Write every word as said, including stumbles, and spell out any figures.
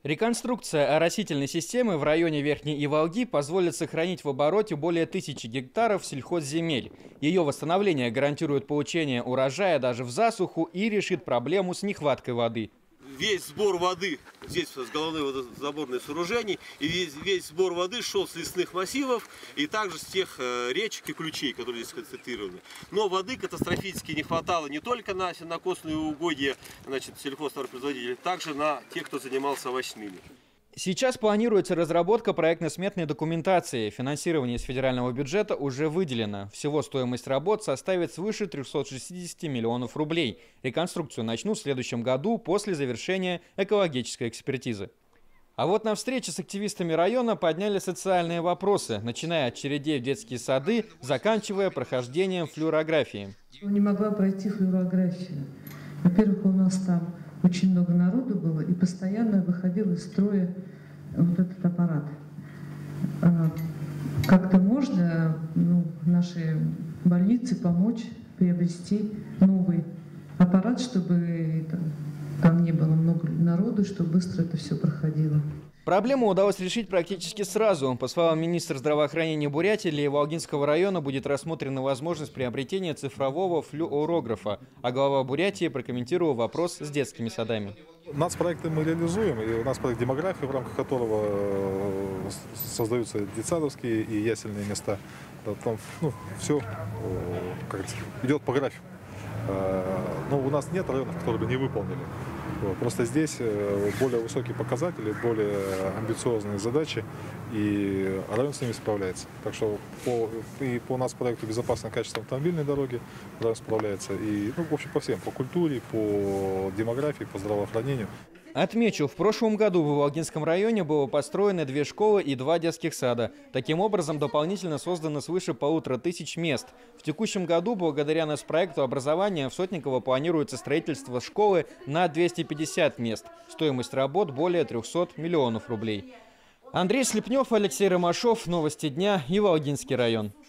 Реконструкция оросительной системы в районе Верхней Иволги позволит сохранить в обороте более тысячи гектаров сельхозземель. Ее восстановление гарантирует получение урожая даже в засуху и решит проблему с нехваткой воды. Весь сбор воды здесь с головных водозаборных сооружений, и весь, весь сбор воды шел с лесных массивов и также с тех э, речек и ключей, которые здесь концентрированы. Но воды катастрофически не хватало не только на сенокосные угодья, значит, сельхозтоваропроизводителей, также на тех, кто занимался овощными. Сейчас планируется разработка проектно-сметной документации. Финансирование из федерального бюджета уже выделено. Всего стоимость работ составит свыше трёхсот шестидесяти миллионов рублей. Реконструкцию начнут в следующем году после завершения экологической экспертизы. А вот на встрече с активистами района подняли социальные вопросы, начиная от очередей в детские сады, заканчивая прохождением флюорографии. Не могла пройти флюорографию. Во-первых, у нас там очень много народу было, и постоянно выходил из строя вот этот аппарат. Как-то можно ну, нашей больнице помочь приобрести новый аппарат, чтобы там, там не было много народу, чтобы быстро это все проходило. Проблему удалось решить практически сразу. По словам министра здравоохранения Бурятии, для Волгинского района будет рассмотрена возможность приобретения цифрового флюорографа. А глава Бурятии прокомментировал вопрос с детскими садами. Нацпроекты мы реализуем, и у нас проект демографии, в рамках которого создаются детсадовские и ясельные места. Там, ну, все как идет по графику. Но у нас нет районов, которые бы не выполнили. Просто здесь более высокие показатели, более амбициозные задачи, и район с ними справляется. Так что по, и по нас проекту «Безопасное качество автомобильной дороги» район справляется, и ну, в общем по всем, по культуре, по демографии, по здравоохранению. Отмечу, в прошлом году в Волгинском районе было построено две школы и два детских сада. Таким образом, дополнительно создано свыше полутора тысяч мест. В текущем году, благодаря нацпроекту образования, в Сотниково планируется строительство школы на двести пятьдесят мест. Стоимость работ более трёхсот миллионов рублей. Андрей Слепнев, Алексей Ромашов, Новости дня и Волгинский район.